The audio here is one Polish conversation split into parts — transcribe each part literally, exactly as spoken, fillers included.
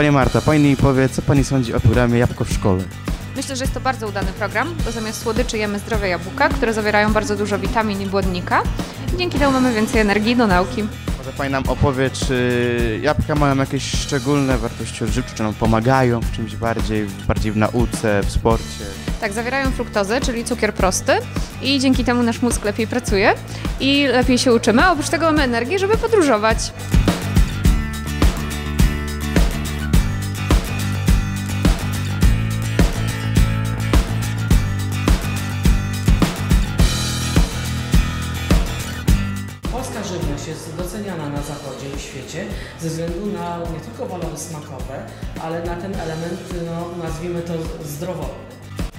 Pani Marta, Pani mi powie, co Pani sądzi o programie Jabłko w szkole? Myślę, że jest to bardzo udany program, bo zamiast słodyczy jemy zdrowe jabłka, które zawierają bardzo dużo witamin i błonnika. Dzięki temu mamy więcej energii do nauki. Może Pani nam opowie, czy jabłka mają jakieś szczególne wartości odżywcze, czy nam pomagają w czymś bardziej, bardziej w nauce, w sporcie? Tak, zawierają fruktozę, czyli cukier prosty i dzięki temu nasz mózg lepiej pracuje i lepiej się uczymy, a oprócz tego mamy energię, żeby podróżować. Polska żywność jest doceniana na zachodzie i świecie ze względu na nie tylko walory smakowe, ale na ten element, no, nazwijmy to zdrowotny.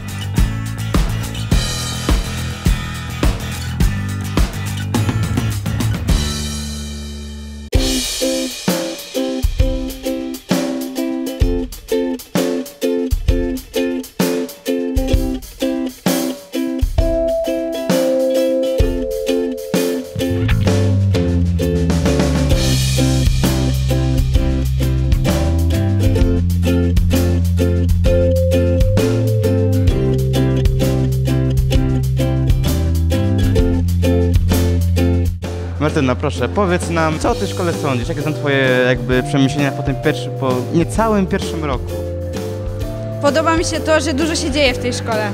Martyna, proszę, powiedz nam, co o tej szkole sądzisz? Jakie są Twoje jakby przemyślenia po tym pierwszym, po niecałym pierwszym roku? Podoba mi się to, że dużo się dzieje w tej szkole.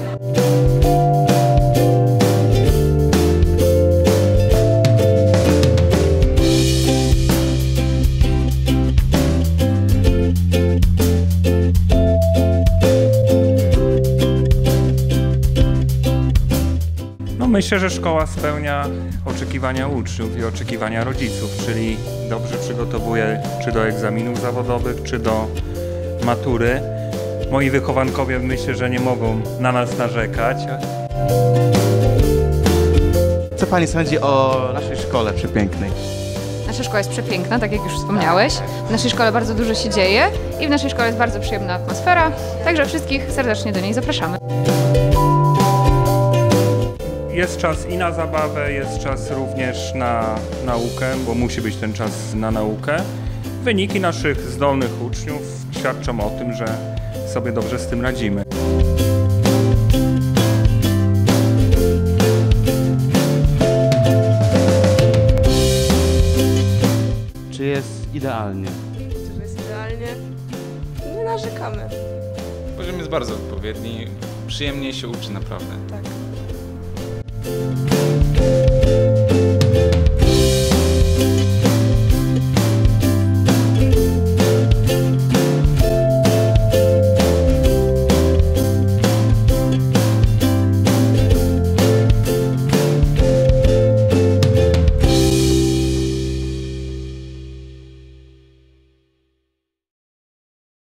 Myślę, że szkoła spełnia oczekiwania uczniów i oczekiwania rodziców, czyli dobrze przygotowuje czy do egzaminów zawodowych, czy do matury. Moi wychowankowie myślę, że nie mogą na nas narzekać. Co Pani sądzi o naszej szkole przepięknej? Nasza szkoła jest przepiękna, tak jak już wspomniałeś. W naszej szkole bardzo dużo się dzieje i w naszej szkole jest bardzo przyjemna atmosfera, także wszystkich serdecznie do niej zapraszamy. Jest czas i na zabawę, jest czas również na naukę, bo musi być ten czas na naukę. Wyniki naszych zdolnych uczniów świadczą o tym, że sobie dobrze z tym radzimy. Czy jest idealnie? Myślę, że jest idealnie. Nie narzekamy. Poziom jest bardzo odpowiedni, przyjemnie się uczy naprawdę. Tak.